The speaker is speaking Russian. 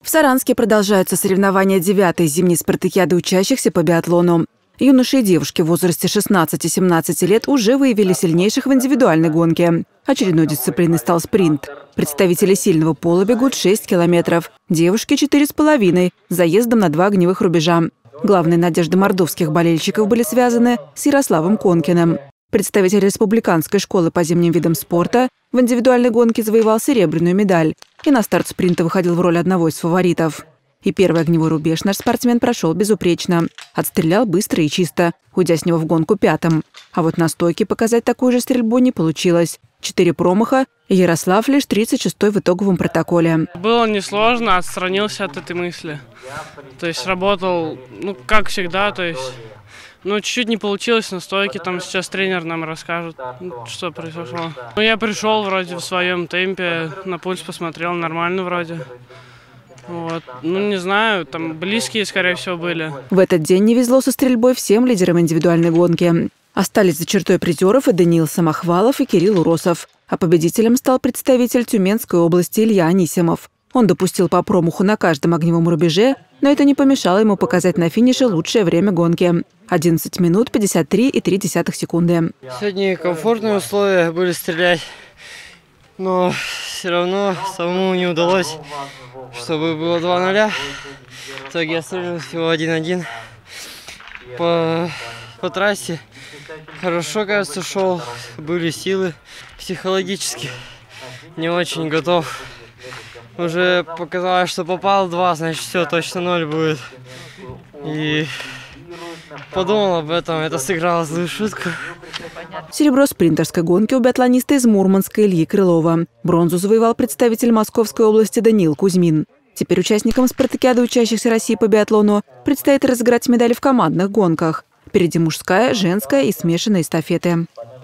В Саранске продолжаются соревнования 9-й зимней спартакиады учащихся по биатлону. Юноши и девушки в возрасте 16-17 лет уже выявили сильнейших в индивидуальной гонке. Очередной дисциплиной стал спринт. Представители сильного пола бегут 6 километров, девушки – 4,5, с заездом на 2 огневых рубежа. Главные надежды мордовских болельщиков были связаны с Ярославом Конкиным. Представитель республиканской школы по зимним видам спорта в индивидуальной гонке завоевал серебряную медаль и на старт спринта выходил в роль одного из фаворитов. И первый огневой рубеж наш спортсмен прошел безупречно. Отстрелял быстро и чисто, уйдя с него в гонку 5-м. А вот на стойке показать такую же стрельбу не получилось. 4 промаха, и Ярослав лишь 36-й в итоговом протоколе. Было несложно, отстранился от этой мысли. То есть работал, как всегда, то есть... чуть-чуть не получилось на стойке, там сейчас тренер нам расскажет, что произошло. Я пришел вроде в своем темпе, на пульс посмотрел, нормально вроде. Не знаю, там близкие, скорее всего, были. В этот день не везло со стрельбой всем лидерам индивидуальной гонки. Остались за чертой призеров и Даниил Самохвалов, и Кирилл Уросов. А победителем стал представитель Тюменской области Илья Анисимов. Он допустил по промаху на каждом огневом рубеже, но это не помешало ему показать на финише лучшее время гонки – 11 минут 53,3 секунды. Сегодня комфортные условия были стрелять, но все равно самому не удалось, чтобы было 2-0. В итоге я стрелял всего 1-1. По трассе хорошо, кажется, шел, были силы. Психологически не очень готов. Уже показалось, что попал 2, значит все, точно 0 будет. И подумал об этом, это сыграло злую шутку. Серебро спринтерской гонки у биатлониста из Мурманска Ильи Крылова. Бронзу завоевал представитель Московской области Даниил Кузьмин. Теперь участникам спартакиады учащихся России по биатлону предстоит разыграть медали в командных гонках. Впереди мужская, женская и смешанные эстафеты.